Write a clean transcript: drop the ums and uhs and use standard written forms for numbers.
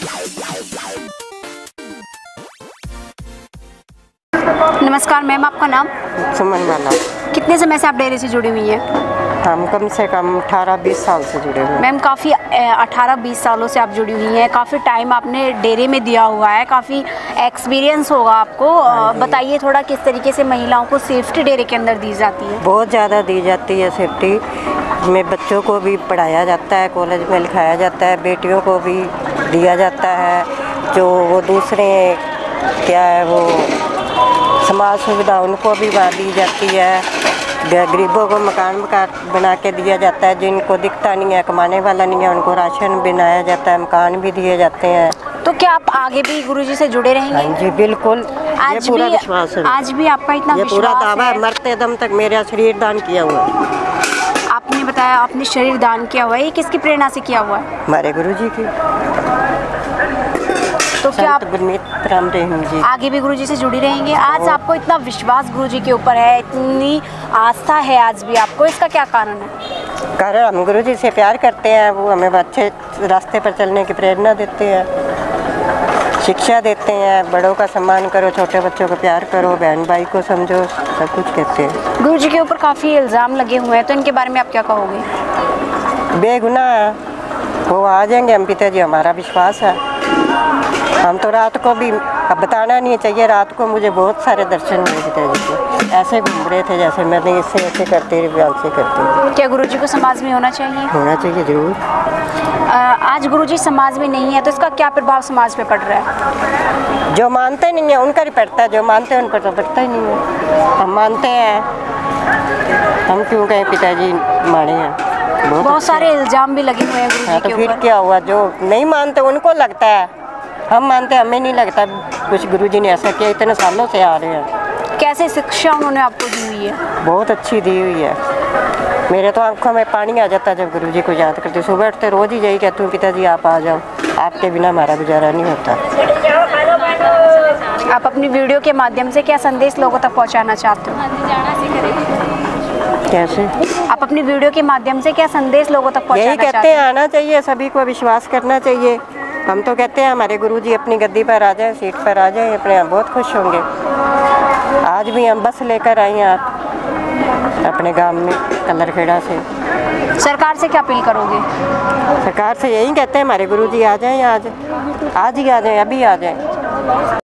नमस्कार मैम, आपका नाम? सुमन वाला। कितने समय से आप डेयरी से जुड़ी हुई हैं? हम कम से कम 18-20 साल से जुड़े हुए हैं। मैम काफ़ी 18-20 सालों से आप जुड़ी हुई हैं, काफ़ी टाइम आपने डेयरी में दिया हुआ है, काफ़ी एक्सपीरियंस होगा आपको। बताइए थोड़ा किस तरीके से महिलाओं को सेफ्टी डेयरी के अंदर दी जाती है? बहुत ज़्यादा दी जाती है सेफ्टी में। बच्चों को भी पढ़ाया जाता है, कॉलेज में लिखाया जाता है, बेटियों को भी दिया जाता है। जो वो दूसरे क्या है वो समाज सुविधा उनको भी दी जाती है। गरीबों को मकान बना के दिया जाता है, जिनको दिखता नहीं है, कमाने वाला नहीं है, उनको राशन बनाया जाता है, मकान भी दिए जाते हैं। तो क्या आप आगे भी गुरुजी से जुड़े रहेंगे? हाँ जी बिल्कुल, ये पूरा विश्वास है। आज भी आपका इतना ये विश्वास पूरा दावा है, मरते दम तक मेरा शरीर दान किया हुआ है। आपने बताया आपने शरीर दान किया हुआ है, ये किसकी प्रेरणा से किया हुआ है? हमारे गुरुजी की। तो क्या आप जी आगे भी गुरुजी से जुड़ी रहेंगे? आज आपको इतना विश्वास गुरुजी के ऊपर है, इतनी आस्था है आज भी आपको, इसका क्या कारण है? कारण हम गुरुजी से प्यार करते हैं, वो हमें अच्छे रास्ते पर चलने की प्रेरणा देते हैं, शिक्षा देते हैं। बड़ों का सम्मान करो, छोटे बच्चों को प्यार करो, बहन भाई को समझो, सब कुछ कहते हैं। गुरुजी के ऊपर काफ़ी इल्ज़ाम लगे हुए हैं, तो इनके बारे में आप क्या कहोगे? बेगुनाह है, वो आ जाएंगे हम पिताजी, हमारा विश्वास है। हम तो रात को भी, अब बताना नहीं चाहिए, रात को मुझे बहुत सारे दर्शन हुए पिताजी के। ऐसे घूम रहे थे जैसे मैंने इससे ऐसे करते रहे, ऐसे करते। क्या गुरुजी को समाज में होना चाहिए? होना चाहिए जरूर। आज गुरुजी समाज में नहीं है तो इसका क्या प्रभाव समाज पे पड़ रहा है? जो मानते नहीं है उनका ही पड़ता है, जो मानते हैं उन पर तो पड़ता ही नहीं है। हम मानते हैं, हम क्यों कहें पिताजी माने हैं। बहुत सारे इल्जाम भी लगे हुए हैं गुरुजी के तो ऊपर। फिर क्या हुआ, जो नहीं मानते उनको लगता है, हम मानते हैं हमें नहीं लगता कुछ गुरुजी ने ऐसा किया। इतने सालों से आ रहे हैं। कैसे शिक्षा उन्होंने आपको दी हुई है? बहुत अच्छी दी हुई है। मेरे तो आंखों में पानी आ जाता है जब गुरुजी को याद करती। सुबह उठते रोज़ ही यही कहती हूँ, पिताजी आप आ जाओ, आपके बिना हमारा गुजारा नहीं होता। आप अपनी वीडियो के माध्यम से क्या संदेश लोगों तक पहुँचाना चाहते हो? कैसे? आप अपनी वीडियो के माध्यम से क्या संदेश लोगों तक पहुँचाना यही कहते हैं, आना चाहिए, सभी को विश्वास करना चाहिए। हम तो कहते हैं हमारे गुरुजी अपनी गद्दी पर आ जाए, सीट पर आ जाए, अपने आप बहुत खुश होंगे। आज भी हम बस लेकर आए हैं आप अपने गांव में कलरखेड़ा से। सरकार से क्या अपील करोगे? सरकार से यही कहते हैं हमारे गुरुजी आ जाएं, आज ही आ जाएं, अभी आ जाएं।